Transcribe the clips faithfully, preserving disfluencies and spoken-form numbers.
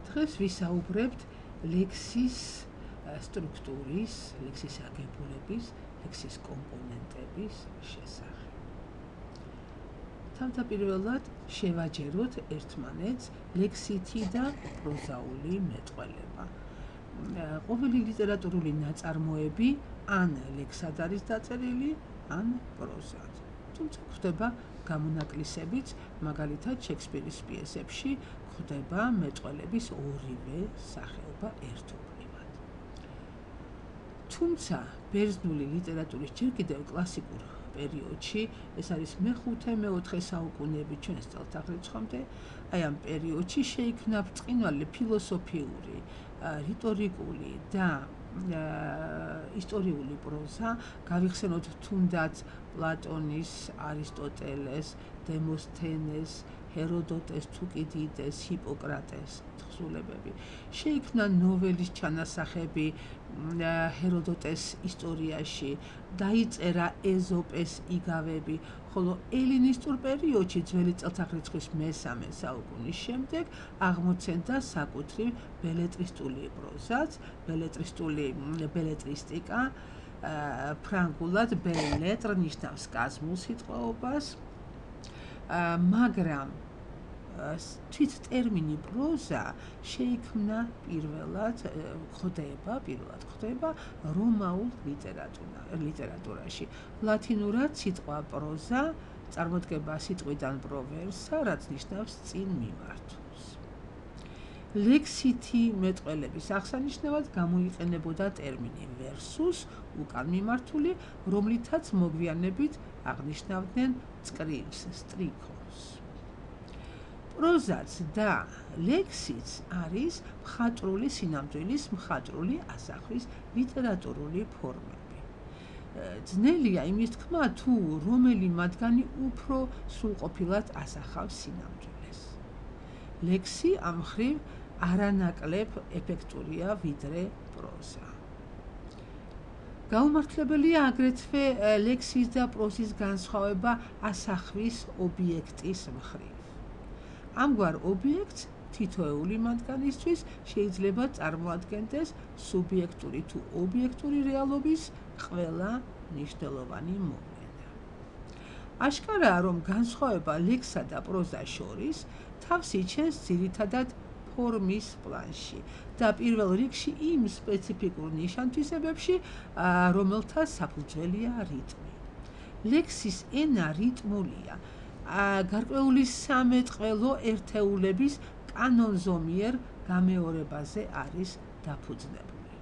დღეს ვისაუბრებთ ლექსის სტრუქტურის, ლექსის აგებულების, ლექსის კომპონენტების შესახებ. თავდაპირველად შევაჯეროთ ერთმანეთს ლექსითი და პროზაული მეტყველება. ყოველი ლიტერატურული ნაწარმოები ან ლექსად არის დაწერილი, ან პროზად. თუმცა გვხვდება გამონაკლისებიც, მაგალითად შექსპირის პიესებში გვხვდება მეტყველების ორივე სახეობა ერთობლივად. თუმცა ბერძნული ლიტერატურის ჯერ კიდევ კლასიკურ პერიოდში, ეს არის მეხუთე მეოთხე საუკუნეები ჩვენს წელთაღრიცხვამდე, აი ამ პერიოდში შეიქმნა ბრწყინვალე ფილოსოფიური, რიტორიკული და ისტორიული პროზა, გავიხსენოთ თუნდაც პლატონის, არისტოტელეს, დემოსთენეს, ჰეროდოტეს, თუკიდიდეს, ჰიპოკრატეს თხზულებები. შეიქმნა ნოველის ჩანასახები ჰეროდოტეს ისტორიაში, დაიწერა ეზოპეს იგავები, ხოლო ელინისტურ პერიოდში, ძველი წელთაღრიცხვის მესამე საუკუნის შემდეგ, აღმოცენდა საკუთრივ ბელეტრისტული პროზაც, ბელეტრისტული ბელეტრისტიკა, ფრანგულად ბელეტრ ნიშნავს კაზმულ სიტყვაობას, მაგრამ თვით ტერმინი პროზა შეიქმნა პირველად ხდება, პირველად ხდება რომაულ ლიტერატურაში. ლათინურად სიტყვა პროზა წარმოდგება სიტყვიდან პროვერსა, რაც ნიშნავს წინ მიმართულს. ლექსითი მეტყველების აღსანიშნავად გამოიყენებოდა ტერმინი versus, უკან მიმართული, რომლითაც მოგვიანებით აღნიშნავდნენ წკრივს, სტრიქონს. პროზაც და ლექსიც არის მხატვრული სინამდვილის, მხატვრული ასახვის ლიტერატურული ფორმები. ძნელია იმის თქმა, თუ რომელი მათგანი უფრო სრულყოფილად ასახავს სინამდვილეს. ლექსი ამ მხრივ არანაკლებ ეფექტურია ვიდრე პროზა. გაუმართლებელია აგრეთვე ლექსის და პროზის განსხვავება ასახვის ობიექტის მხრივ. ამგვარ ობიექტს თითოეული მათგანისთვის შეიძლება წარმოადგენდეს სუბიექტური თუ ობიექტური რეალობის ყველა მნიშვნელოვანი მოვლენა. აშკარაა, რომ განსხვავება ლექსსა და პროზას შორის თავს იჩენს ძირითადად ფორმის პლანში და პირველ რიგში იმ სპეციფიკურ ნიშან-თვისებებში, რომელთა საფუძველია რიტმი. ლექსის ენა რიტმულია, გარკვეული სამეტყველო ერთეულების კანონზომიერ გამეორებაზე არის დაფუძნებული.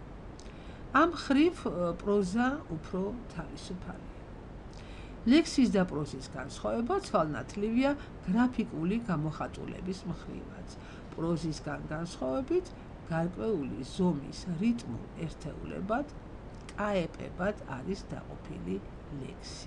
ამ მხრივ პროზა უფრო თავისუფალია. ლექსის და პროზის განსხვავება თვალნათლივია გრაფიკული გამოხატულების მხრივაც. პროზისგან განსხვავებით, გარკვეული ზომის რიტმულ ერთეულებად, ტაეპებად არის დაყოფილი ლექსი.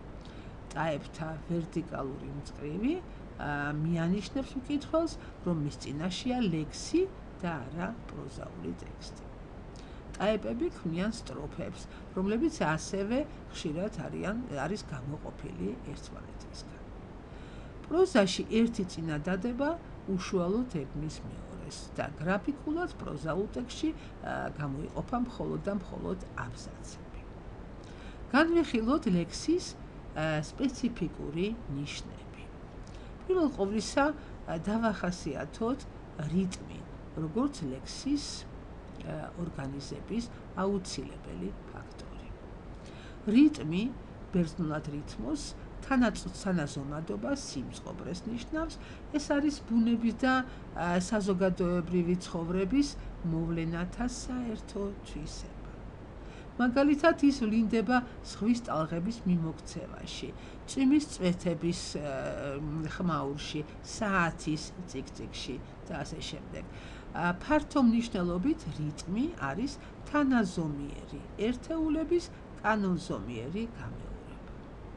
ტაეპთა ვერტიკალური მწკრივი მიანიშნებს მკითხველს, რომ მის წინაშეა ლექსი და არა პროზაული ტექსტი. ტაეპები ქმნიან სტროფებს, რომლებიც ასევე ხშირად არიან არის გამოყოფილი ერთმანეთისგან. პროზაში ერთი წინადადება უშუალოდ ებმის მეორეს და გრაფიკულად პროზაულ ტექსტში გამოიყოფა მხოლოდ და მხოლოდ აბზაცები. განვიხილოთ ლექსის სპეციფიკური ნიშნები. პირველ ყოვლისა დავახასიათოთ რიტმი, როგორც ლექსის ორგანიზების აუცილებელი ფაქტორი. რიტმი, ბერძნულად რითმოს, თანაზომადობას, სიმწყობრეს ნიშნავს. ეს არის ბუნების და საზოგადოებრივი ცხოვრების მოვლენათა საერთო თვისება. მაგალითად, ის ვლინდება ზღვის ტალღების მიმოქცევაში, წვიმის წვეთების ხმაურში, საათის წიკ-წიკში და ასე შემდეგ. ფართო მნიშვნელობით რიტმი არის თანაზომიერი ერთეულების კანონზომიერი გამეორება.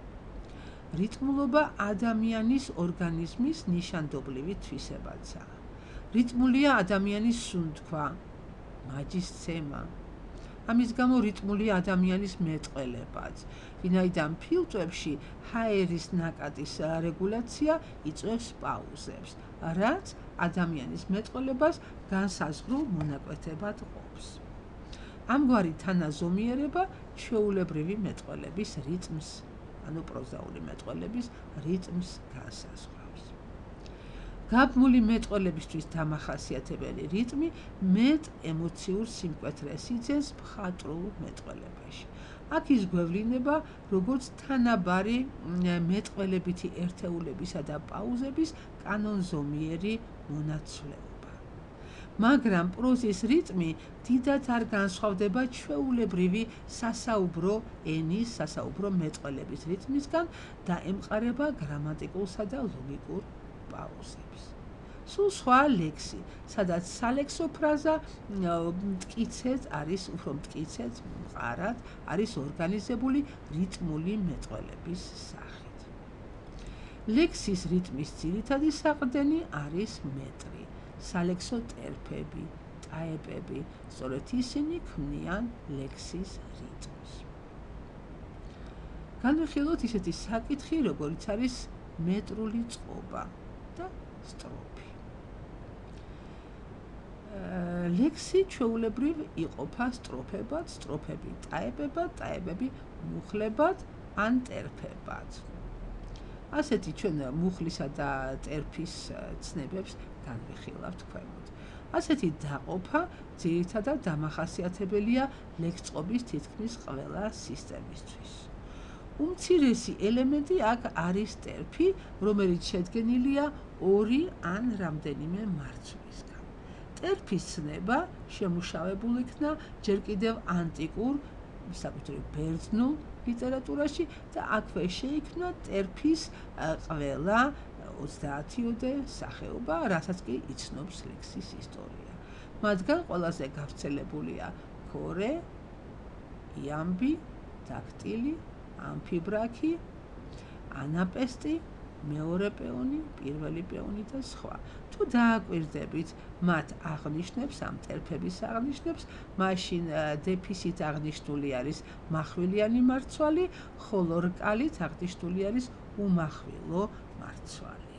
რიტმულობა ადამიანის ორგანიზმის ნიშანდობლივი თვისებაცაა. რიტმულია ადამიანის სუნთქვა, მაჯისცემა, ამის გამო რიტმული ადამიანის მეტყველებაც. ვინაიდან ფილტვებში ჰაერის ნაკადის რეგულაცია იწვევს პაუზებს, რაც ადამიანის მეტყველებას განსაზღვრულ მონაკვეთებად ყოფს. ამგვარი თანაზომიერება ჩვეულებრივი მეტყველების რიტმს, ანუ პროზაული მეტყველების რიტმს განსაზღვრავს. გაბმული მეტყველებისთვის დამახასიათებელი რიტმი მეტ ემოციურ სიმკვეთრეს იძენს მხატვრულ მეტყველებაში. აქ ის გვევლინება, როგორც თანაბარი მეტყველებითი ერთეულებისა და პაუზების კანონზომიერი მონაცვლეობა. მაგრამ პროზის რიტმი დიდად არ განსხვავდება ჩვეულებრივი სასაუბრო ენის, სასაუბრო მეტყველების რიტმისგან და ემყარება გრამატიკულსა და ლოგიკურ პაუზებს. სულ სხვა ლექსი, სადაც სალექსო ფრაზა მტკიცედ არის, უფრო მტკიცედ, მყარად არის ორგანიზებული რიტმული მეტყველების სახით. ლექსის რიტმის ძირითადი საყრდენი არის მეტრი, სალექსო ტერფები, ტაეპები, სწორედ ისინი ქმნიან ლექსის რიტმს. განვიხილოთ ისეთი საკითხი, როგორიც არის მეტრული წყობა და სტროფი. ლექსი ჩვეულებრივ იყოფა სტროფებად, სტროფები ტაეპებად, ტაეპები მუხლებად ან ტერფებად. ასეთი ჩვენ მუხლისა და ტერფის ცნებებს განვიხილავთ ქვემოთ. ასეთი დაყოფა ძირითადად დამახასიათებელია ლექსწყობის თითქმის ყველა სისტემისთვის. უმცირესი ელემენტი აქ არის ტერფი, რომელიც შედგენილია ორი ან რამდენიმე მარცვლისგან. ტერფის ცნება შემუშავებული იქნა ჯერ კიდევ ანტიკურ, საკუთრივ ბერძნულ ლიტერატურაში და აქვე შეიქმნა ტერფის ყველა ოცდაათიოდე სახეობა, რასაც კი იცნობს ლექსის ისტორია. მათგან ყველაზე გავრცელებულია ქორე, იამბი, დაქტილი, ამფიბრაქი, ანაპესტი, მეორე პეონი, პირველი პეონი და სხვა. თუ დააკვირდებით მათ აღნიშნებს, ამ ტერფების აღნიშნებს, მაშინ დეფისით აღნიშნული არის מחვილიანი მარცვალი, ხოლო რკალით აღნიშნული არის უმახვილო მარცვალი.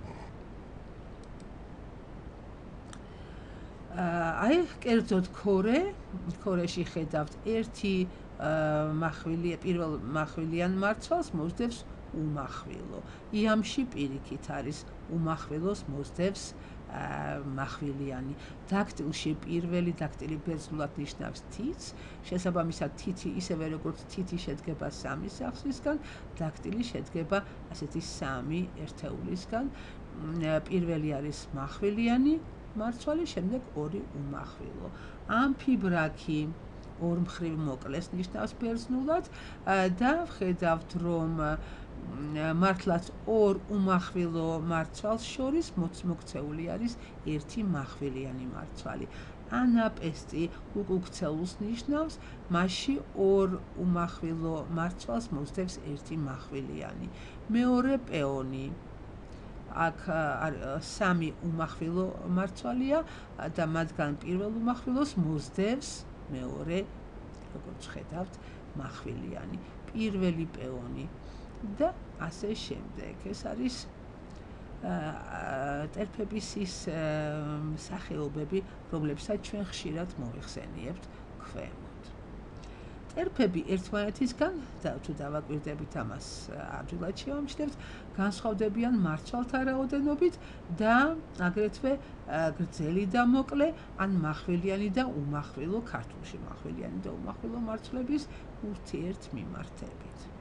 აი, კერძოდ ქორე, ქორეში ხედავთ ერთი მახვილი, პირველ מחვილიან მარცვალს მოსდევს უმახვილო. იამში პირიქით არის უმახვილოს მოსდევს מחვილიანი. დაქტილში პირველი დაქტილი ბერძნულად ნიშნავს თითს, შესაბამისად თითი ისევე როგორც თითი შედგება სამი სახსრისგან, დაქტილი შედგება ასეთი სამი ერთეულისგან. პირველი არის מחვილიანი მარცვალი, შემდეგ ორი უმახვილო. ამფიბრაქი ორ მხრივ მოკლეს ნიშნავს ბერძნულად და ვხედავთ, რომ მართლაც ორ უმახვილო მარცვალს შორის მოქცეული არის ერთი מחვილიანი მარცვალი. ანაპესტი უკუქცეულს ნიშნავს, მასში ორ უმახვილო მარცვალს მოსდევს ერთი מחვილიანი. მეორე პეონი, აქ სამი უმახვილო მარცვალია და მათგან პირველ უმახვილოს მოსდევს მეორე, როგორც ხედავთ, מחვილიანი. პირველი პეონი და ასე შემდეგ. ეს არის ტერფების ის სახეობები, რომლებსაც ჩვენ ხშირად მოიხსენიებთ ქვემოთ. ტერფები ერთმანეთისგან, თუ დავაკვირდებით ამას ადვილად შევამჩნევთ, განსხვავდებიან მარცვალთა რაოდენობით და აგრეთვე გრძელი და მოკლე, ან מחვილიანი და უმახვილო, ქართულში מחვილიანი და უმახვილო მარცვლების ურთიერთმიმართებით.